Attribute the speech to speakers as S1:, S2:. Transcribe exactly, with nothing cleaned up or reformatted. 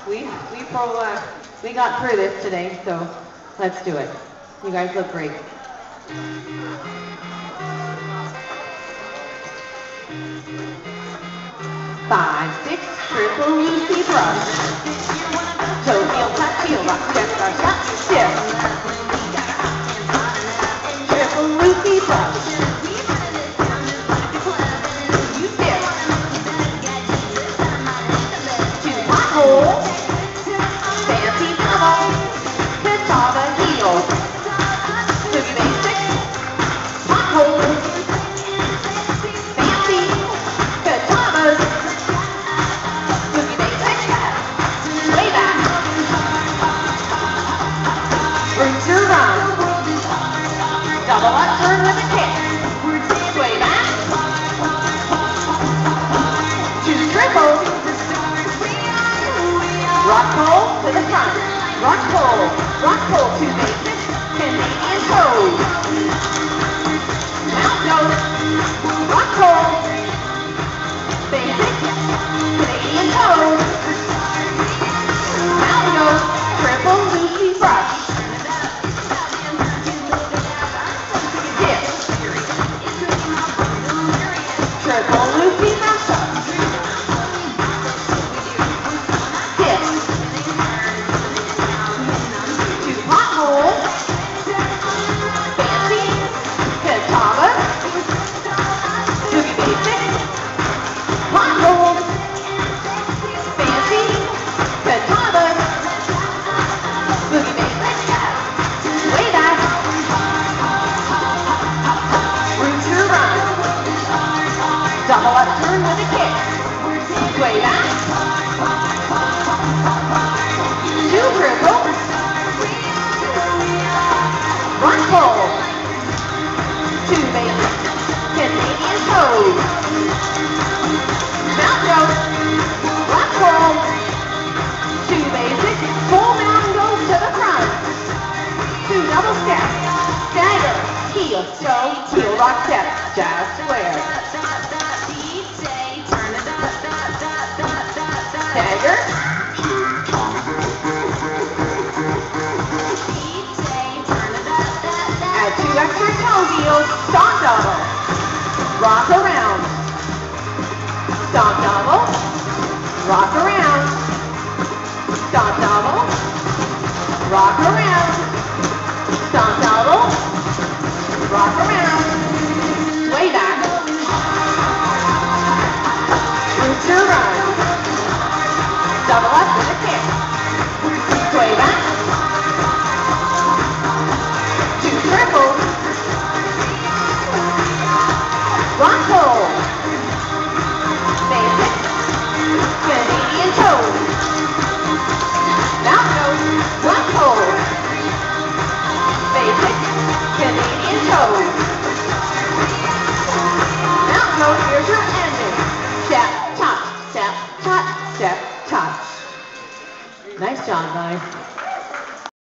S1: We, we, pro, uh, we got through this today, so let's do it. You guys look great. Five, six, triple Lucy brush. Toe heel, touch heel, rock, step, brush, up, shift. Triple Lucy brush. You dip. Two potholes. Fancy double. Catawba heel. Boogie basic. Pothole. Fancy. Catawbas. Boogie basic. Way back. Roots your run. Double up turn with a kick. Way back. Two triples. Rock pull to the front. Rock pull. Rock pull. Two basic. Canadian toes. Mount goes. Rock pull. Basic. Canadian toes. Mount goes. Triple Lucy brush. Dip. Triple Lucy brush up. Dip. Two potholes. Fancy. Catawba. Boogie basic. Potholes. Fancy. Catawba. Boogie basic. Way back. Roots your run. Double up turn with a kick. Way back. Two triple. Rock pull. Two basic. Canadian toes. Mount goes. Rock pull. Two basic. Full mountain goes to the front. Two double steps. Stagger. Heel. Toe. Heel. Rock step. Jazz square. Stagger. Add two extra toe heels. Stomp double. Rock around. Stomp double. Rock around. Stomp double. Rock around. Stomp double. Rock around. Way back. Roots your run. Double up with a kick. Way back. Two triples. Rock pull. Basic. Canadian toes. Mount goes. Rock pull. Basic. Canadian toes. Mount goes. Here's your ending. Step, touch, step, touch, step, touch. Nice job, guys.